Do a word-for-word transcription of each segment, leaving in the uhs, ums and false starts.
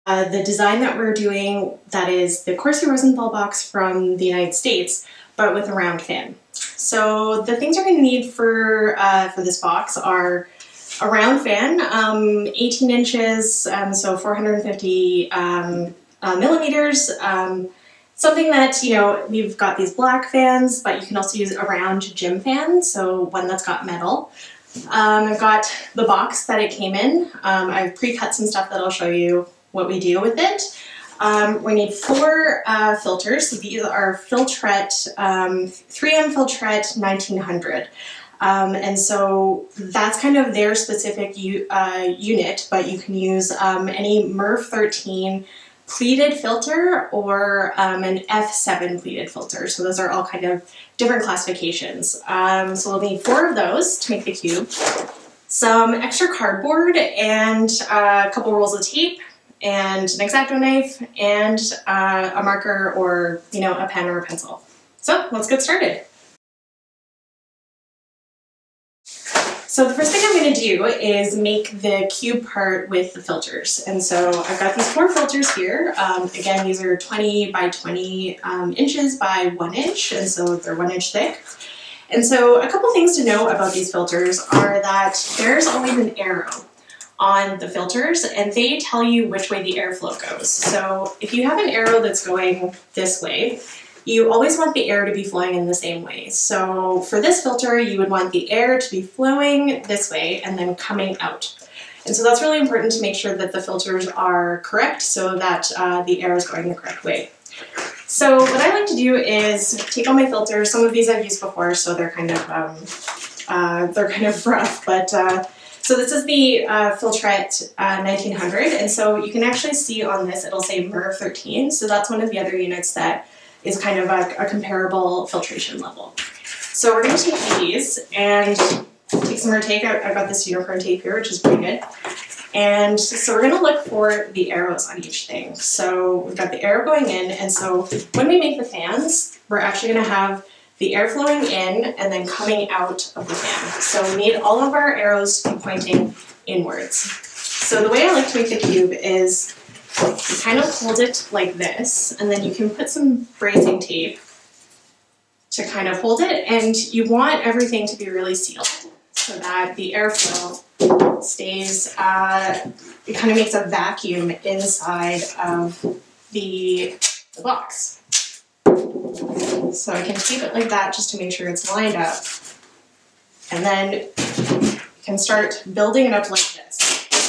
Uh, the design that we're doing, that is the Corsi Rosenthal box from the United States, but with a round fan. So the things you're going to need for, uh, for this box are a round fan, um, eighteen inches, um, so four hundred fifty um, uh, millimeters. Um, something that, you know, we've got these black fans, but you can also use a round gym fan, so one that's got metal. Um, I've got the box that it came in. Um, I've pre-cut some stuff that I'll show you what we do with it. Um, we need four uh, filters. So these are Filtrette, um, three M Filtrette nineteen hundred. Um, and so that's kind of their specific uh, unit, but you can use um, any M R F thirteen pleated filter or um, an F seven pleated filter. So those are all kind of different classifications. Um, so we'll need four of those to make the cube, some extra cardboard, and uh, a couple rolls of tape, and an X-Acto knife, and uh, a marker or, you know, a pen or a pencil. So let's get started. So the first thing I'm going to do is make the cube part with the filters. And so I've got these four filters here. Um, again, these are twenty by twenty um, inches by one inch, and so they're one inch thick. And so a couple things to know about these filters are that there's always an arrow on the filters, and they tell you which way the airflow goes. So if you have an arrow that's going this way, you always want the air to be flowing in the same way. So for this filter, you would want the air to be flowing this way and then coming out. And so that's really important to make sure that the filters are correct so that uh, the air is going the correct way. So what I like to do is take all my filters. Some of these I've used before, so they're kind of um, uh, they're kind of rough, but uh, so this is the uh, Filtrette uh, nineteen hundred, and so you can actually see on this it'll say M R F thirteen, so that's one of the other units that is kind of a, a comparable filtration level. So we're going to take these and take some more tape. I've got this unicorn tape here, which is pretty good. And so we're going to look for the arrows on each thing. So we've got the arrow going in, and so when we make the fans, we're actually going to have the air flowing in and then coming out of the fan. So we need all of our arrows to be pointing inwards. So the way I like to make the cube is you kind of hold it like this, and then you can put some bracing tape to kind of hold it, and you want everything to be really sealed so that the airflow stays, uh, it kind of makes a vacuum inside of the, the box. So I can tape it like that just to make sure it's lined up, and then you can start building it up like this.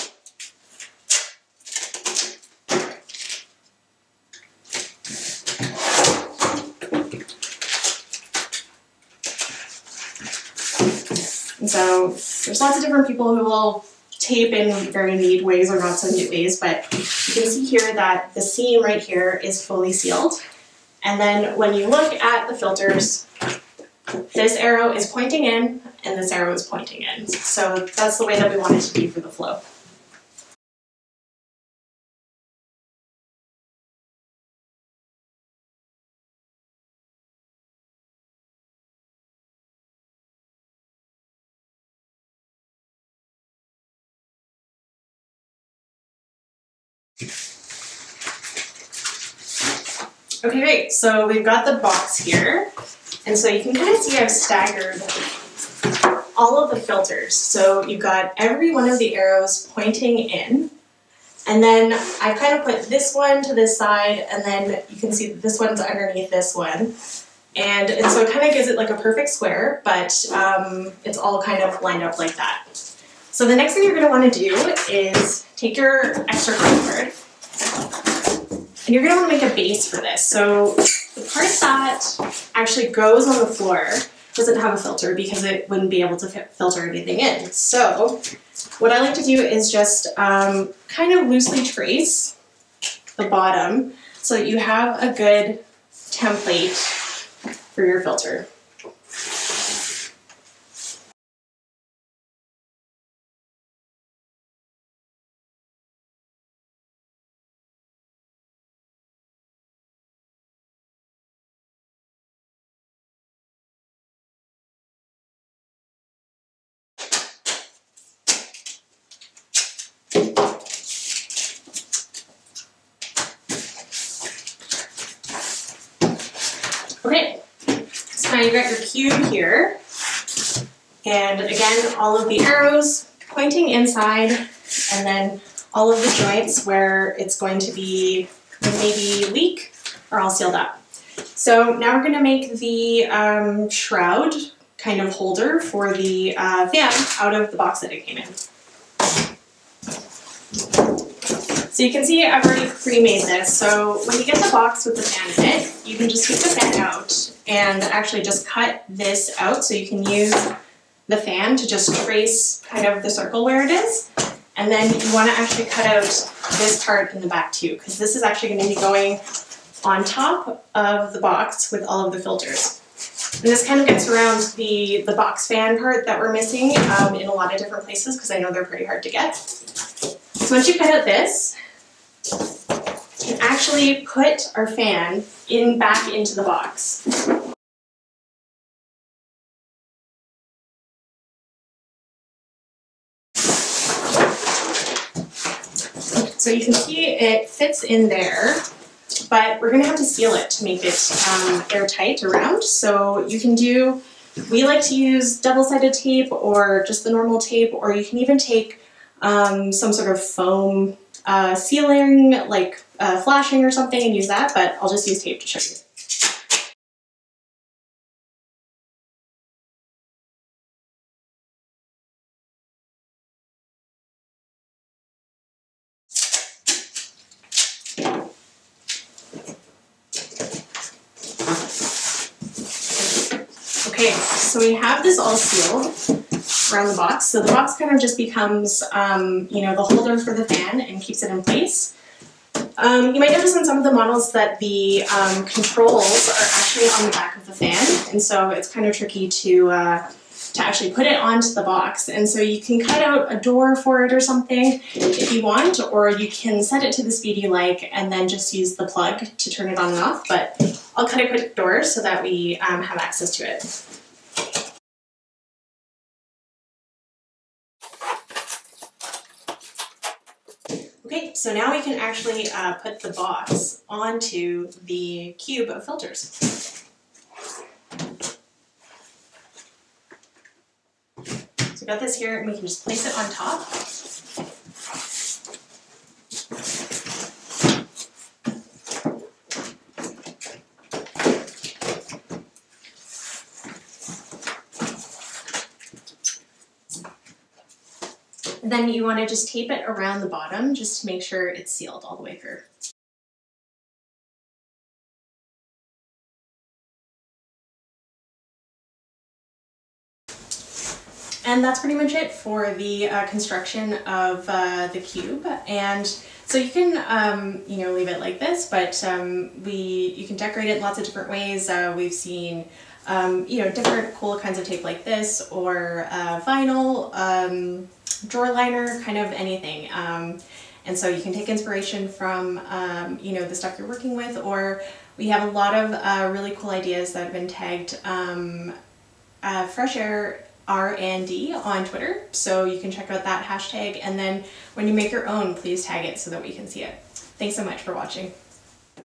And so there's lots of different people who will tape in very neat ways or not so neat ways, but you can see here that the seam right here is fully sealed. And then when you look at the filters, this arrow is pointing in and this arrow is pointing in. So that's the way that we want it to be for the flow. Okay, great. So we've got the box here. And so you can kind of see I've staggered all of the filters. So you've got every one of the arrows pointing in. And then I kind of put this one to this side, and then you can see that this one's underneath this one. And, and so it kind of gives it like a perfect square, but um, it's all kind of lined up like that. So the next thing you're going to want to do is take your extra cardboard, and you're going to want to make a base for this. So the part that actually goes on the floor doesn't have a filter because it wouldn't be able to filter anything in. So what I like to do is just um, kind of loosely trace the bottom so that you have a good template for your filter. Okay, so now you've got your cube here, and again, all of the arrows pointing inside, and then all of the joints where it's going to be maybe leak are all sealed up. So now we're going to make the um, shroud kind of holder for the uh, fan out of the box that it came in. So you can see I've already pre-made this. So when you get the box with the fan in it, you can just take the fan out and actually just cut this out so you can use the fan to just trace kind of the circle where it is. And then you want to actually cut out this part in the back too, because this is actually going to be going on top of the box with all of the filters. And this kind of gets around the, the box fan part that we're missing um, in a lot of different places, because I know they're pretty hard to get. So once you cut out this, you can actually put our fan in back into the box. So you can see it fits in there, but we're gonna have to seal it to make it um, airtight around. So you can do, we like to use double-sided tape or just the normal tape, or you can even take um, some sort of foam uh, sealing, like uh, flashing or something, and use that, but I'll just use tape to show you. Okay, so we have this all sealed around the box. So the box kind of just becomes, um, you know, the holder for the fan and keeps it in place. Um, you might notice on some of the models that the um, controls are actually on the back of the fan, and so it's kind of tricky to uh, to actually put it onto the box. And so you can cut out a door for it or something if you want, or you can set it to the speed you like and then just use the plug to turn it on and off. But I'll cut a quick door so that we um, have access to it. Okay, so now we can actually uh, put the box onto the cube of filters. So we've got this here, and we can just place it on top. And then you want to just tape it around the bottom just to make sure it's sealed all the way through. And that's pretty much it for the uh, construction of uh, the cube. And so you can, um, you know, leave it like this, but um, we you can decorate it in lots of different ways. Uh, we've seen, um, you know, different cool kinds of tape like this, or uh, vinyl, um, drawer liner, kind of anything. Um, and so you can take inspiration from, um, you know, the stuff you're working with, or we have a lot of uh, really cool ideas that have been tagged um, uh, Fresh Air R and D on Twitter, so you can check out that hashtag, and then when you make your own, please tag it so that we can see it. Thanks so much for watching.